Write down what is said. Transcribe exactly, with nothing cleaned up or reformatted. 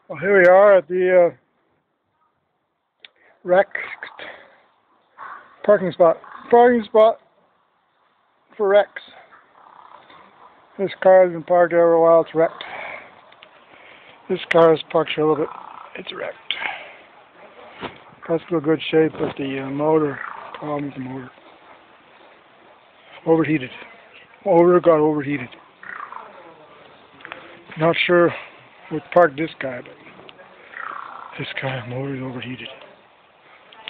Well, here we are at the uh, wrecked parking spot. Parking spot for wrecks. This car has been parked there for a while. It's wrecked. This car is parked here a little bit. It's wrecked. Car's still good shape, but the uh, motor, problem with the motor. Overheated. Motor got overheated. Not sure what parked this guy, but this guy motor is overheated.